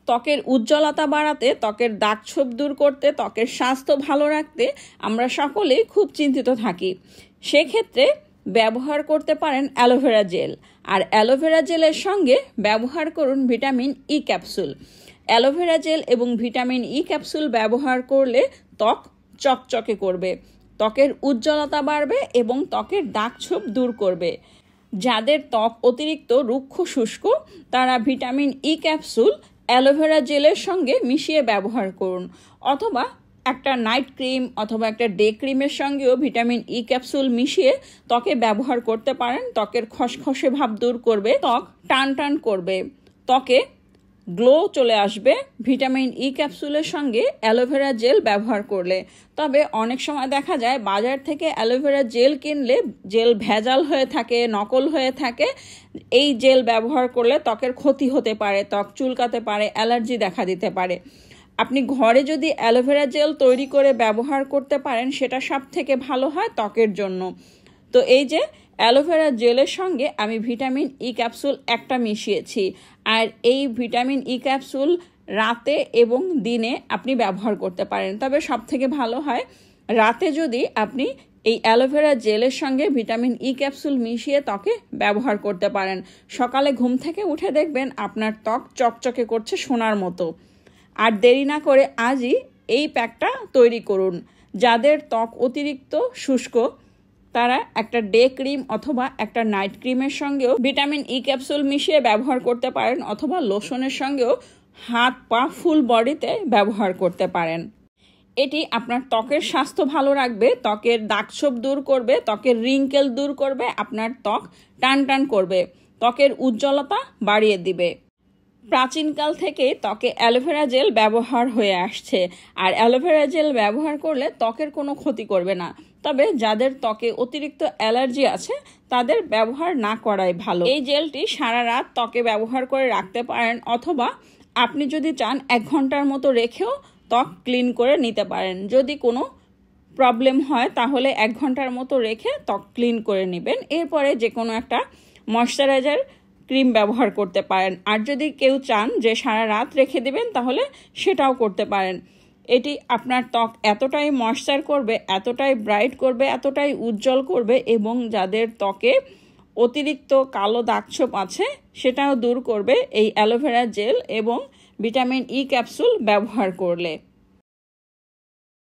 ত্বকের উজ্জ্বলতা বাড়াতে, ত্বকের দাগছোপ দূর করতে, ত্বকের স্বাস্থ্য ভালো রাখতে আমরা সকলেই খুব চিন্তিত থাকি। সেক্ষেত্রে ব্যবহার করতে পারেন অ্যালোভেরা জেল। আর অ্যালোভেরা জেলের সঙ্গে ব্যবহার করুন vitamin E capsule. Aloe vera gel এবং ভিটামিন ই ক্যাপসুল ব্যবহার করলে ত্বক চকচকে করবে, ত্বকের উজ্জ্বলতা বাড়বে এবং ত্বকের দাগছোপ দূর করবে। যাদের ত্বক অতিরিক্ত রুক্ষ শুষ্ক তারা ভিটামিন ই ক্যাপসুল অ্যালোভেরা জেলের সঙ্গে মিশিয়ে ব্যবহার করুন, অথবা একটা নাইট ক্রিম অথবা একটা ডে ক্রিমের সঙ্গেও ভিটামিন ই ক্যাপসুল মিশিয়ে ত্বকে ব্যবহার করতে পারেন। ত্বকের খসখসে ভাব দূর করবে, ত্বক টান টান করবে, ত্বকে গ্লো চলে আসবে ভিটামিন ই ক্যাপসুলের সঙ্গে অ্যালোভেরা জেল ব্যবহার করলে। তবে অনেক সময় দেখা যায় বাজার থেকে অ্যালোভেরা জেল কিনলে জেল ভেজাল হয়ে থাকে, নকল হয়ে থাকে। এই জেল ব্যবহার করলে ত্বকের ক্ষতি হতে পারে, ত্বক চুলকাতে পারে, অ্যালার্জি দেখা দিতে পারে। আপনি ঘরে যদি অ্যালোভেরা জেল তৈরি করে ব্যবহার করতে পারেন সেটা সব থেকে ভালো হয় ত্বকের জন্য। তো এই যে অ্যালোভেরা জেলের সঙ্গে আমি ভিটামিন ই ক্যাপসুল একটা মিশিয়েছি, আর এই ভিটামিন ই ক্যাপসুল রাতে এবং দিনে আপনি ব্যবহার করতে পারেন। তবে সব থেকে ভালো হয় রাতে যদি আপনি এই অ্যালোভেরা জেলের সঙ্গে ভিটামিন ই ক্যাপসুল মিশিয়ে ত্বকে ব্যবহার করতে পারেন। সকালে ঘুম থেকে উঠে দেখবেন আপনার ত্বক চকচকে করছে সোনার মতো। আর দেরি না করে আজই এই প্যাকটা তৈরি করুন। যাদের ত্বক অতিরিক্ত শুষ্ক তারা একটা ডে ক্রিম অথবা একটা নাইট ক্রিমের সঙ্গেও ভিটামিন ই ক্যাপসুল মিশিয়ে ব্যবহার করতে পারেন, অথবা লোশনের সঙ্গেও হাত পা ফুল বডিতে ব্যবহার করতে পারেন। এটি আপনার ত্বকের স্বাস্থ্য ভালো রাখবে, ত্বকের দাগছোপ দূর করবে, ত্বকের রিঙ্কেল দূর করবে, আপনার ত্বক টান টান করবে, ত্বকের উজ্জ্বলতা বাড়িয়ে দিবে। প্রাচীনকাল থেকে ত্বকে অ্যালোভেরা জেল ব্যবহার হয়ে আসছে, আর অ্যালোভেরা জেল ব্যবহার করলে ত্বকের কোনো ক্ষতি করবে না। তবে যাদের ত্বকে অতিরিক্ত অ্যালার্জি আছে তাদের ব্যবহার না করাই ভালো। এই জেলটি সারা রাত ত্বকে ব্যবহার করে রাখতে পারেন, অথবা আপনি যদি চান 1 ঘন্টার মতো রেখেও ত্বক ক্লিন করে নিতে পারেন। যদি কোনো প্রবলেম হয় তাহলে 1 ঘন্টার মতো রেখে ত্বক ক্লিন করে নেবেন। এরপরে যে কোনো একটা ময়শ্চারাইজার ক্রিম ব্যবহার করতে পারেন। আর যদি কেউ চান যে সারা রাত রেখে দিবেন তাহলে সেটাও করতে পারেন। এটি আপনার ত্বক এতটাই ময়শ্চার করবে, এতটাই ব্রাইট করবে, এতটাই উজ্জ্বল করবে, এবং যাদের ত্বকে অতিরিক্ত কালো দাগছোপ আছে সেটাও দূর করবে এই অ্যালোভেরা জেল এবং ভিটামিন ই ক্যাপসুল ব্যবহার করলে।